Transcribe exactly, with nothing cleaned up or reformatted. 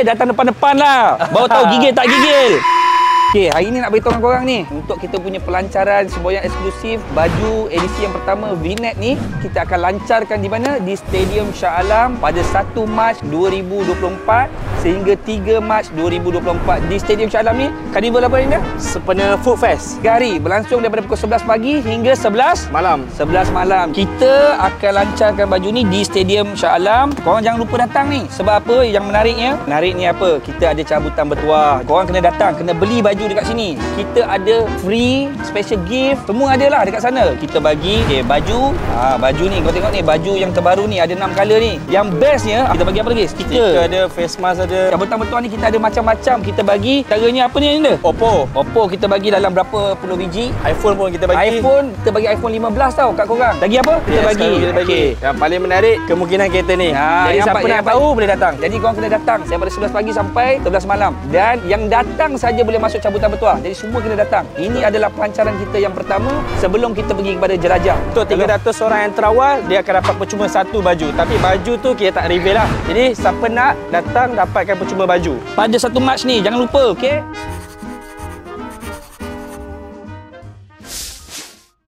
gigil datang depan-depan lah. Baru tahu gigil tak gigil. Okey, hari ni nak beritahu dengan korang ni, untuk kita punya pelancaran semboyan eksklusif baju edisi yang pertama V-Neck ni, kita akan lancarkan di mana? Di Stadium Shah Alam pada satu Mac dua ribu dua puluh empat sehingga tiga Mac dua ribu dua puluh empat. Di Stadium Shah Alam ni, karnival apa ni dah? Sempena Food Fest. Tiga hari berlangsung daripada pukul sebelas pagi hingga sebelas Malam. sebelas malam. Kita akan lancarkan baju ni di Stadium Shah Alam. Korang jangan lupa datang ni. Sebab apa yang menariknya? Menarik ni apa? Kita ada cabutan bertuah. Korang kena datang, kena beli baju dekat sini. Kita ada free special gift, semua ada lah dekat sana. Kita bagi okay, baju. Ha, baju ni kau tengok ni, baju yang terbaru ni ada enam color ni. Yang bestnya kita bagi apa lagi? Stiker. Stiker ada, face mask ada. Cabutan bertuah ni kita ada macam-macam. Kita bagi caranya apa ni Anda? Oppo. Oppo kita bagi dalam berapa puluh biji. iPhone pun kita bagi. iPhone kita bagi iPhone lima belas tau kat korang. Lagi apa? Kita Yes, bagi. kita bagi. Okay. Yang paling menarik kemungkinan kereta ni. Ha, Jadi yang siapa pa- nak yang tahu pa- boleh datang. Jadi korang kena datang daripada sebelas pagi sampai sebelas malam. Dan yang datang saja boleh masuk cabutan bertuah. Jadi semua kena datang. Ini adalah pelancaran kita yang pertama sebelum kita pergi kepada jelajah. Untuk tiga ratus orang yang terawal, dia akan dapat percuma satu baju. Tapi baju tu kita tak reveal lah. Jadi siapa nak datang dapatkan percuma baju. Pada satu Mac ni jangan lupa, okey?